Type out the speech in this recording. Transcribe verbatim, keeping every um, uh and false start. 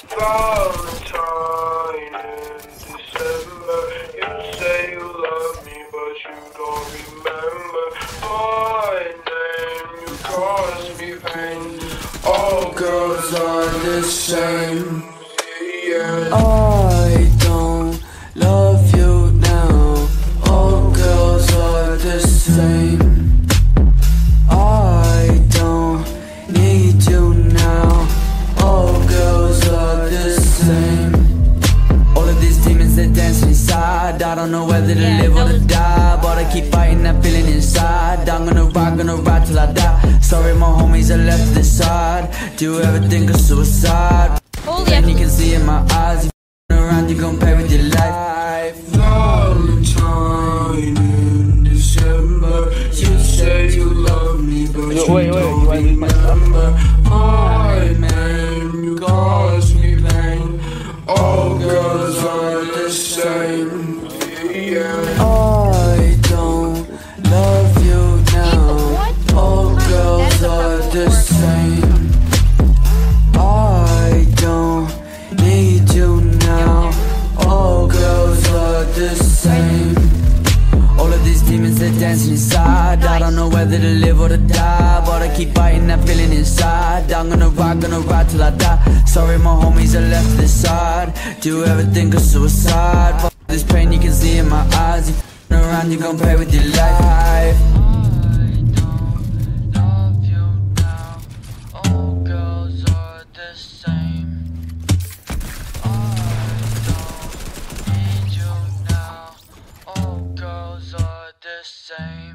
Valentine in December. You say you love me, but you don't remember my name. You cause me pain. All girls are the same. Yeah. I don't love you now. All girls are the same. I don't need you now. All girls are the same. All of these demons that dance inside, I don't know whether to Yeah, live or to was- die, but I keep fighting that feeling inside. I'm gonna rock, gonna ride till I die. Sorry my homies are left to the side. Do you ever think of suicide? Holy And you can see in my eyes, you f***ing around, you gon' pay with your life. Valentine in December. You say you love me, but you wait, wait, don't you wanna read my stuff? remember my name. You cause me pain. All girls are the same. Yeah. I don't love you now. All girls are the same. I don't need you now. All girls are the same. All of these demons that dancing inside, I don't know whether to live or to die, but I keep fighting that feeling inside. I'm gonna rock, gonna ride till I die. Sorry my homies are left to the side. Do you ever think of suicide? Fuck this pain you can see in my eyes. You f***ing around, you gon' pay with your life. I don't love you now. All girls are the same. I don't need you now. All girls are the same.